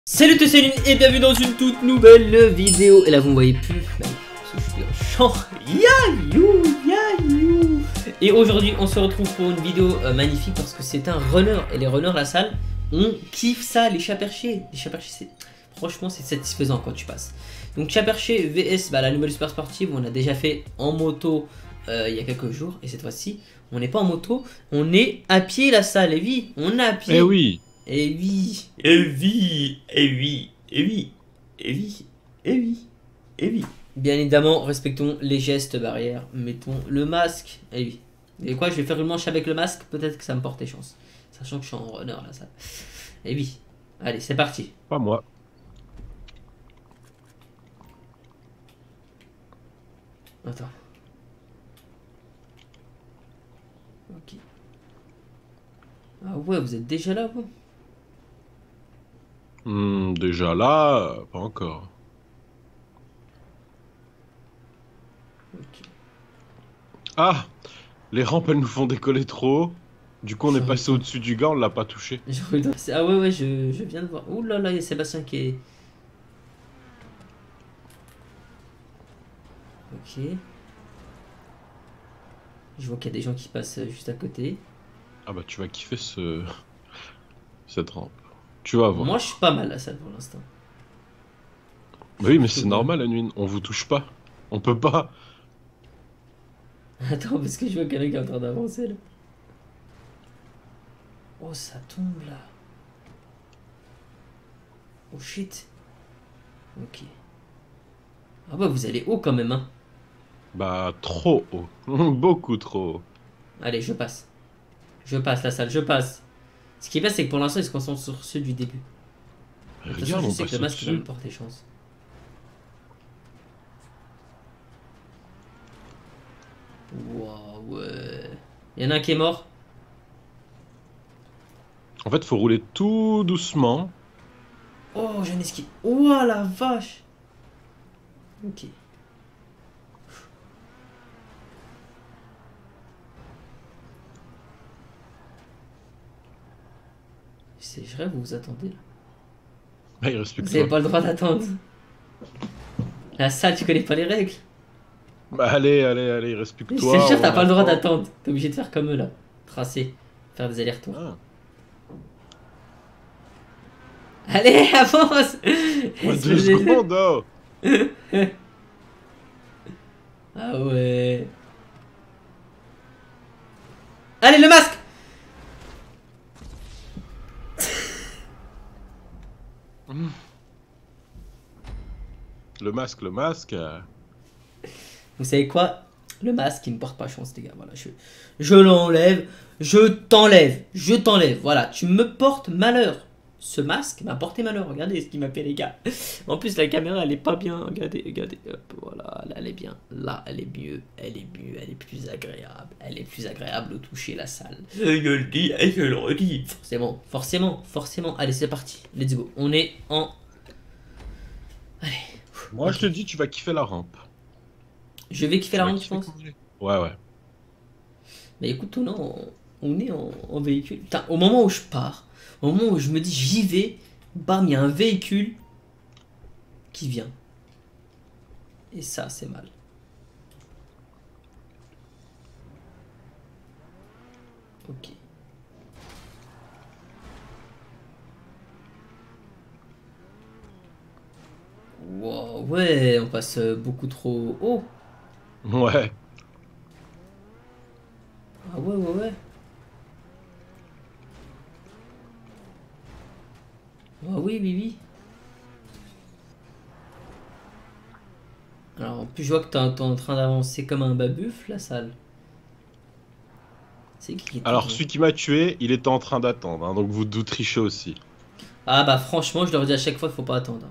Salut tout Céline et bienvenue dans une toute nouvelle vidéo. Et là vous me voyez plus, parce que je suis en chant. Yayou, yayou. Et aujourd'hui on se retrouve pour une vidéo magnifique parce que c'est un runner. Et les runners la salle, on kiffe ça, les chats perchés. Les chats perchés, franchement c'est satisfaisant quand tu passes. Donc chat perché vs la nouvelle super sportive, on a déjà fait en moto il y a quelques jours. Et cette fois-ci on n'est pas en moto, on est à pied la salle. Et oui, on est à pied. Eh oui. Et oui, et oui, et oui, et oui, et oui, et oui, et oui. Bien évidemment, respectons les gestes barrières. Mettons le masque. Et oui. Et quoi, je vais faire une manche avec le masque. Peut-être que ça me porte chance. Sachant que je suis en runner là, ça. Et oui. Allez, c'est parti. Pas moi. Attends. Ok. Ah ouais, vous êtes déjà là, vous? Déjà là, pas encore. Ok. Ah, les rampes elles nous font décoller trop haut. Du coup on est passé au-dessus du gars, on l'a pas touché. Ah ouais, ouais, je viens de voir. Ouh là là, il y a Sébastien qui est... Ok. Je vois qu'il y a des gens qui passent juste à côté. Ah bah tu vas kiffer cette rampe. Tu vas Moi, je voir. suis pas mal à ça pour l'instant. Bah oui mais Plutôt c'est bien. normal la nuit, on vous touche pas. On peut pas. Attends, parce que je vois quelqu'un qui est en train d'avancer là. Oh, ça tombe là. Oh shit. Ok. Ah bah, vous allez haut quand même, hein. Bah trop haut. Beaucoup trop haut. Allez, je passe. Je passe la salle, je passe. Ce qui est bien, c'est que pour l'instant, ils se concentrent sur ceux du début. De toute façon, Regarde, je on sais que le passe masque va me au-dessus. porter chance. Waouh, ouais. Il y en a un qui est mort. En fait faut rouler tout doucement. Oh, j'ai un esquive. Oh la vache. Ok. C'est vrai, vous vous attendez là. Bah il reste plus que Vous avez toi. pas le droit d'attendre. La salle, tu connais pas les règles. Bah allez, allez, allez, il reste plus que Je te toi, jure, t'as on pas le droit attend. d'attendre. T'es obligé de faire comme eux là. Tracer. Faire des allers-retours. Ah. Allez, avance. Ouais, deux Espèce de- secondes oh. Ah ouais. Allez, le masque. Le masque, le masque. Vous savez quoi? Le masque, il me porte pas chance, les gars. Voilà, je l'enlève. Je t'enlève. Je t'enlève. Voilà, tu me portes malheur. Ce masque m'a porté malheur. Regardez ce qu'il m'a fait, les gars. En plus, la caméra, elle est pas bien. Regardez, regardez. Hop, voilà, là, elle est bien. Là, elle est mieux. Elle est mieux. Elle est plus agréable. Elle est plus agréable au toucher, la salle. Je le dis et je le redis. Forcément, forcément, forcément. Allez, c'est parti. Let's go. On est en... Allez. Moi, Ok. je te dis, tu vas kiffer la rampe. Je vais kiffer Tu la vas rampe, tu kiffer penses? conduire. Ouais, ouais. Mais écoute, on est en véhicule. Putain, au moment où je pars, au moment où je me dis j'y vais, bam, il y a un véhicule qui vient. Et ça, c'est mal. Ok. Wow, ouais, on passe beaucoup trop haut. Ouais. Ah ouais, ouais, ouais. Ah oui, oui, oui. Alors, en plus, je vois que t'es en train d'avancer comme un babuf, la salle. C'est qui Alors, tourne? celui qui m'a tué, il était en train d'attendre, hein, donc vous trichez aussi. Ah bah, franchement, je leur dis à chaque fois, il faut pas attendre.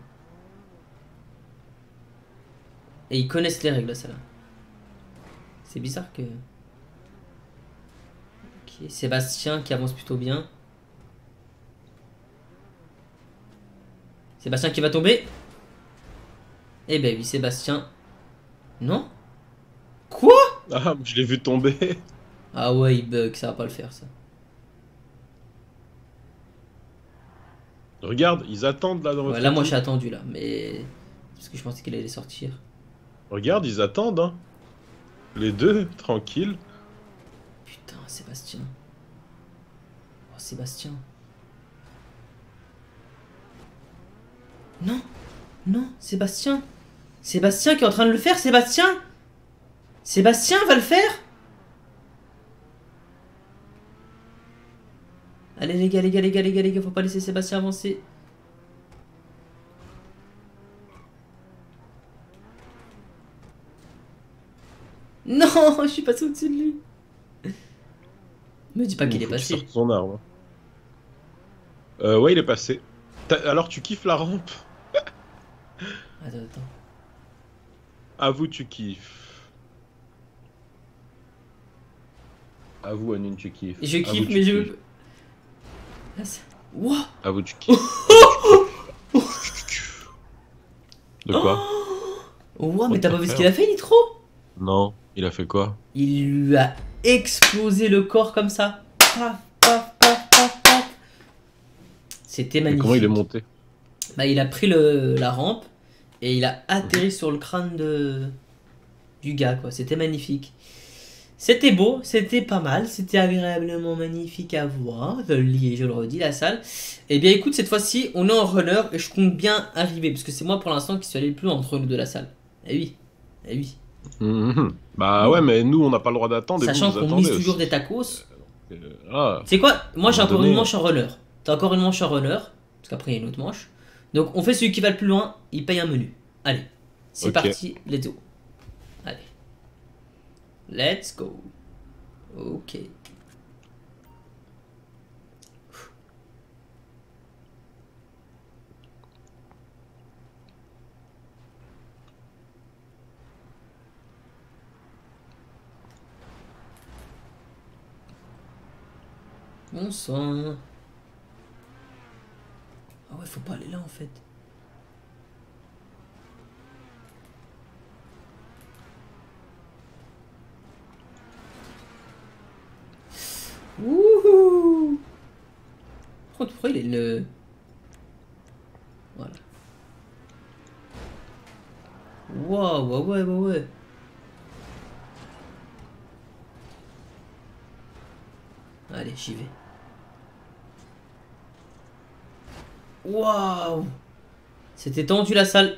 Et ils connaissent les règles, celle-là. C'est bizarre que... Ok, Sébastien qui avance plutôt bien. Sébastien qui va tomber. Eh ben oui, Sébastien. Non? Quoi? Ah, je l'ai vu tomber. Ah ouais, il bug, ça va pas le faire ça. Regarde, ils attendent là dans Ouais, votre là, moi, j'ai équipe. attendu, là. Mais... Parce que je pensais qu'il allait sortir. Regarde, ils attendent, hein. Les deux, tranquille. Putain, Sébastien. Oh, Sébastien. Non, non, Sébastien. Sébastien qui est en train de le faire, Sébastien. Sébastien va le faire. Allez, les gars, les gars, les gars, les gars, les gars, faut pas laisser Sébastien avancer. Non, je suis passé au-dessus de lui. Me dis pas qu'il est Faut qu'il passé. sorte son arme, hein. Ouais, il est passé. Alors, tu kiffes la rampe? Attends, attends. Avoue, tu kiffes. Avoue, Anine, tu kiffes. Je Avoue, kiffe, tu mais je kiffes. veux. Là, ça... Wouah. Avoue, tu kiffes. Avoue, tu kiffes. De quoi? Wouah, mais What t'as the pas vu ce qu'il hell? a fait, Nitro? Non, il a fait quoi? Il lui a explosé le corps comme ça. Paf, paf, paf, paf, paf. C'était Mais comment il est magnifique. monté? Bah, il a pris la rampe et il a atterri sur le crâne du gars, quoi. C'était magnifique. C'était beau, c'était pas mal, c'était agréablement magnifique à voir. Je le dis et je le redis, la salle. Eh bien, écoute, cette fois-ci, on est en runner et je compte bien arriver parce que c'est moi pour l'instant qui suis allé le plus entre nous de la salle. Eh oui, eh oui. Bah ouais, Oui. mais nous, on n'a pas le droit d'attendre et Sachant vous qu'on mise attendez toujours des aussi. tacos. Ah, C'est quoi? Moi à un j'ai moment encore une donné. manche en runner. T'as encore une manche en runner. Parce qu'après il y a une autre manche. Donc on fait celui qui va le plus loin, il paye un menu. Allez, c'est Ok. parti, let's go. Allez. Let's go. Ok. Bon sang. Ah ouais, faut pas aller là en fait. Wouhou. Par contre, pourquoi il est le... Voilà. Waouh, ouais, ouais, ouais, ouais. Allez, j'y vais. Waouh. C'était tendu la salle.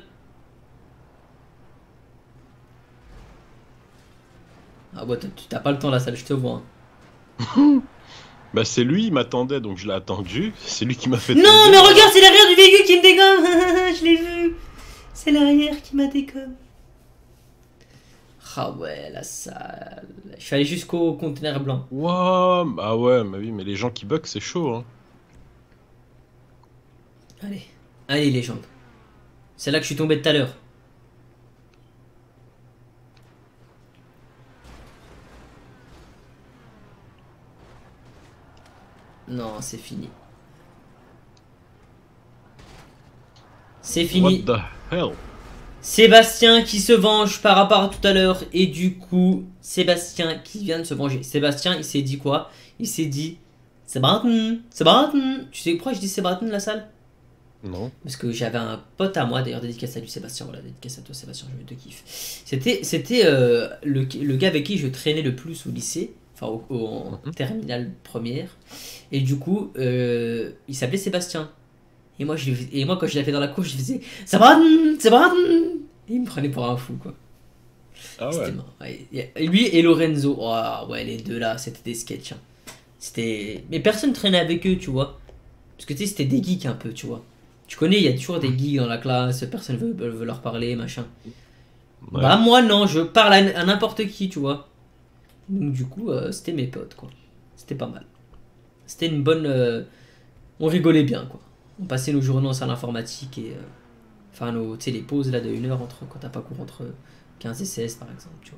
Ah ouais, tu t'as pas le temps la salle, je te vois, hein. Bah c'est lui, il m'attendait, donc je l'ai attendu. C'est lui qui m'a fait Non, tomber, mais voilà. regarde, c'est l'arrière du véhicule qui me dégomme. Je l'ai vu. C'est l'arrière qui m'a dégomme. Ah ouais, la salle. Je suis allé jusqu'au conteneur blanc. Wouah, ah ouais, mais oui, mais les gens qui bug, c'est chaud, hein. Allez. Allez, légende. C'est là que je suis tombé tout à l'heure. Non, c'est fini. C'est What fini. the hell? Sébastien qui se venge par rapport à tout à l'heure. Et du coup, Sébastien qui vient de se venger. Sébastien, il s'est dit quoi? Il s'est dit... C'est Braton. C'est Braton. Tu sais pourquoi je dis c'est Braton la salle? Non. Parce que j'avais un pote à moi, d'ailleurs, dédicace à lui, Sébastien. Voilà, dédicace à toi, Sébastien, je te kiffe. C'était le gars avec qui je traînais le plus au lycée, enfin en terminale première. Et du coup, il s'appelait Sébastien. Et moi, quand je l'avais dans la cour, je faisais ça va, ça va. Et il me prenait pour un fou, quoi. Ah C'était ouais. marrant. Ouais, et lui et Lorenzo, oh, ouais, les deux là, c'était des sketchs, hein. C'était. Mais personne traînait avec eux, tu vois. Parce que tu sais, c'était des geeks un peu, tu vois. Tu connais, il y a toujours des geeks dans la classe, personne veut leur parler, machin. Ouais. Bah, moi, non, je parle à n'importe qui, tu vois. Donc, du coup, c'était mes potes, quoi. C'était pas mal. C'était une bonne. On rigolait bien, quoi. On passait nos journées en salle informatique et. Enfin, tu sais, les pauses là de 1 heure entre, quand t'as pas cours entre 15 et 16, par exemple, tu vois.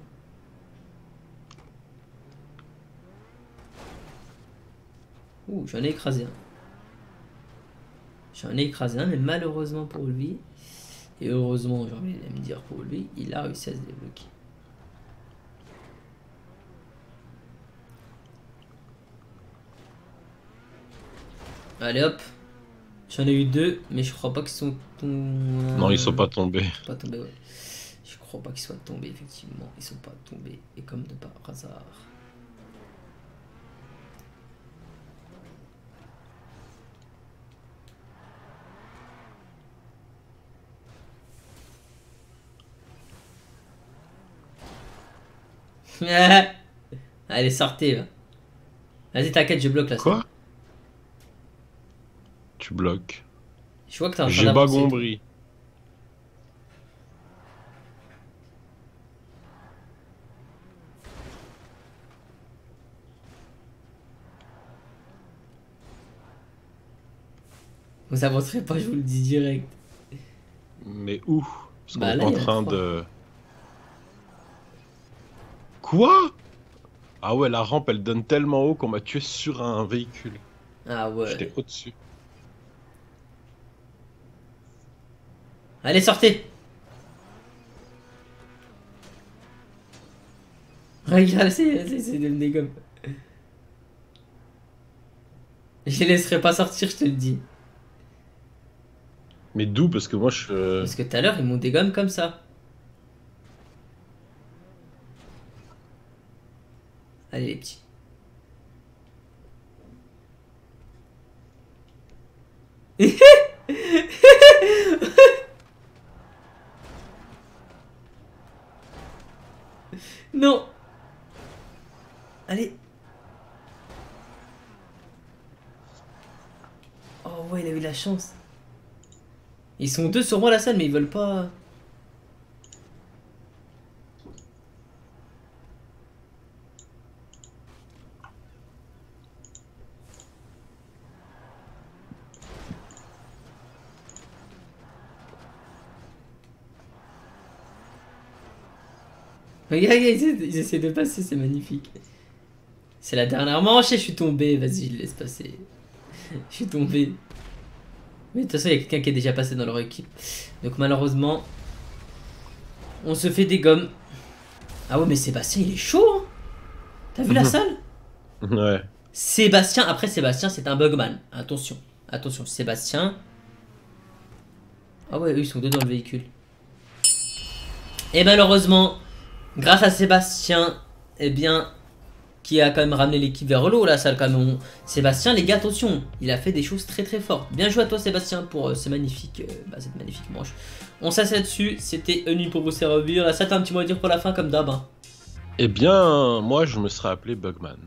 Ouh, j'en ai écrasé un. J'en ai écrasé un, mais malheureusement pour lui, et heureusement, j'ai envie de me dire pour lui, il a réussi à se débloquer. Allez hop. J'en ai eu deux, mais je crois pas qu'ils sont tombés. Non, ils sont pas tombés. Pas tombés, ouais. Je crois pas qu'ils soient tombés, effectivement. Ils sont pas tombés. Et comme de par hasard. Allez, sortez. Vas-y, t'inquiète, je bloque la salle. Quoi? Tu bloques. Je vois que t'es en train J'ai pas d'avancer. compris. Vous avancerez pas, je vous le dis direct. Mais où? Parce qu'on Bah est là, pas en il y en a train trois. de... Quoi? Ah ouais, la rampe, elle donne tellement haut qu'on m'a tué sur un véhicule. Ah ouais. J'étais au-dessus. Allez, sortez. Regarde, c'est de me dégommer. Je les laisserai pas sortir, je te le dis. Mais d'où? Parce que moi, je... Parce que tout à l'heure, ils m'ont dégomme comme ça. Allez, les petits. Non. Allez. Oh ouais, il a eu de la chance. Ils sont deux sur moi la salle, mais ils veulent pas. Regarde, ils essaient de passer, c'est magnifique. C'est la dernière manche et je suis tombé. Vas-y, je laisse passer. Je suis tombé. Mais de toute façon, il y a quelqu'un qui est déjà passé dans leur équipe. Donc malheureusement, on se fait des gommes. Ah ouais, mais Sébastien, il est chaud, hein. T'as vu la salle? Ouais. Sébastien, après Sébastien, c'est un bugman. Attention, attention, Sébastien. Ah ouais, eux, ils sont deux dans le véhicule. Et malheureusement, grâce à Sébastien, eh bien, qui a quand même ramené l'équipe vers le haut, la salle quand même. Sébastien, les gars, attention, il a fait des choses très très fortes. Bien joué à toi, Sébastien, pour cette magnifique manche. On s'assied dessus, c'était une nuit pour vous servir. Là, ça, t'as un petit mot à dire pour la fin, comme d'hab, hein. Eh bien, moi, je me serais appelé Bugman.